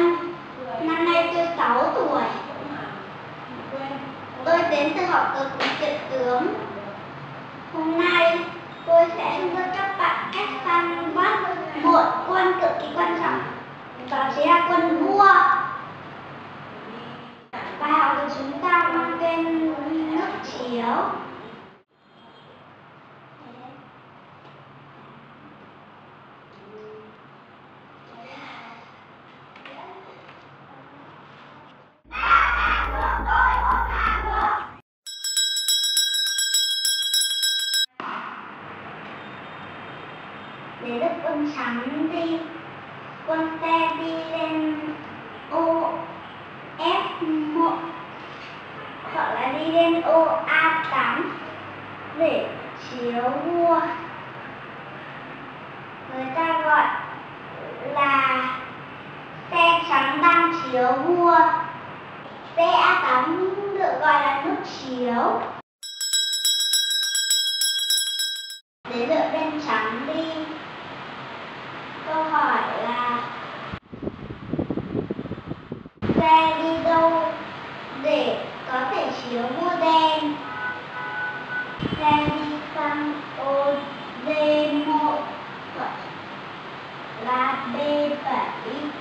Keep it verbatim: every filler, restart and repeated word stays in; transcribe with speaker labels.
Speaker 1: Vân. Năm nay tôi sáu tuổi. Tôi đến từ học cơ khí trượt tướng. Hôm nay tôi sẽ hướng dẫn các bạn cách săn bắt một quân cực kỳ quan trọng, đó chính là quân vua. Bài học của chúng ta mang tên nước chiếu. Để giúp quân trắng đi, quân xe đi lên ô F một hoặc là đi lên ô A tám để chiếu vua. Người ta gọi là xe trắng đang chiếu vua. Xe A tám được gọi là nước chiếu. Để lựa bên trắng đi, câu hỏi là xe đi đâu để có thể chiếu vua đen? Xe đi sang ô D một hoặc là B bảy.